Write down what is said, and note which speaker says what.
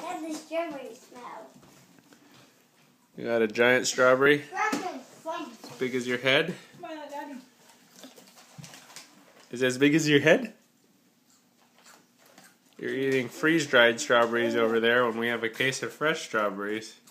Speaker 1: And the strawberry smell.
Speaker 2: You got a giant strawberry?
Speaker 1: As
Speaker 2: Big as your head? Is it as big as your head? You're eating freeze-dried strawberries over there when we have a case of fresh strawberries.